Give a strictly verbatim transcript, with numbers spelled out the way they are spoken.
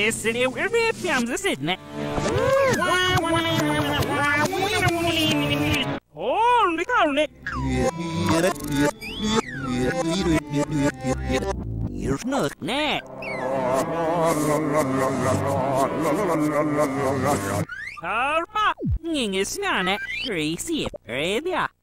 essere piam sedne. Oh, le carne. You're not net. Arpa, ingen snarne, greasy, redia.